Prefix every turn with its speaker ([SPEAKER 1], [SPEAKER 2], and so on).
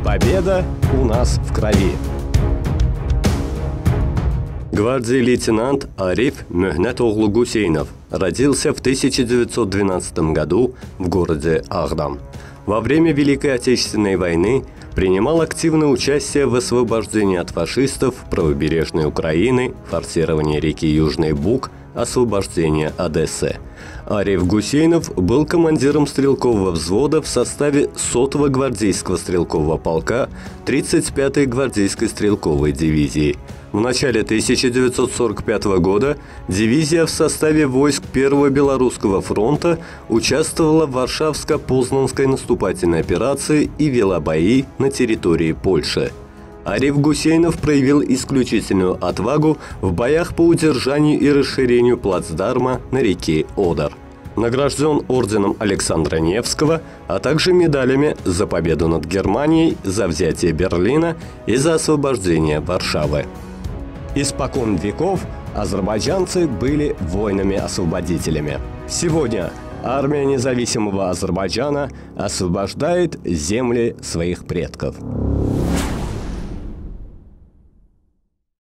[SPEAKER 1] Победа у нас в крови. Гвардии лейтенант Ариф Мехнет-оглу Гусейнов родился в 1912 году в городе Агдам. Во время Великой Отечественной войны принимал активное участие в освобождении от фашистов правобережной Украины, форсировании реки Южный Буг, освобождении Одессы. Ариф Гусейнов был командиром стрелкового взвода в составе 100-го гвардейского стрелкового полка 35-й гвардейской стрелковой дивизии. В начале 1945 года дивизия в составе войск Первого Белорусского фронта участвовала в Варшавско-Познанской наступательной операции и вела бои на территории Польши. Ариф Гусейнов проявил исключительную отвагу в боях по удержанию и расширению плацдарма на реке Одер. Награжден орденом Александра Невского, а также медалями за победу над Германией, за взятие Берлина и за освобождение Варшавы. Испокон веков азербайджанцы были воинами-освободителями. Сегодня армия независимого Азербайджана освобождает земли своих предков.